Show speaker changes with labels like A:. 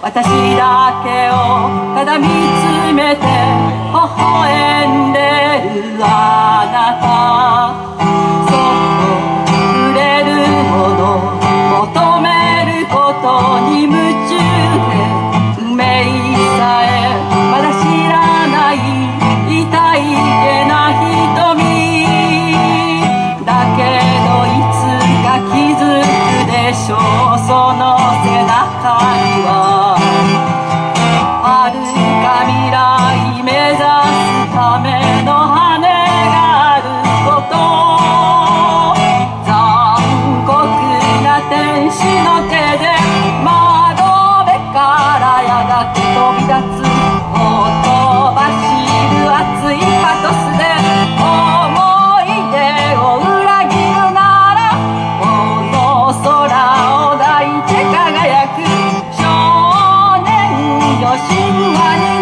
A: 私だけをただ見つめて微笑んでるあなた、そっと触れるもの求めることに夢中で、運命さえまだ知らない痛いげな瞳だけど、いつか気づくでしょう。その背中には遥か未来目指すための羽があること、残酷な天使の手で窓辺からやがて飛び立つ、ほとばしる熱いパトスで思い出を裏切るなら、この空を抱いて輝く少年よ、神話に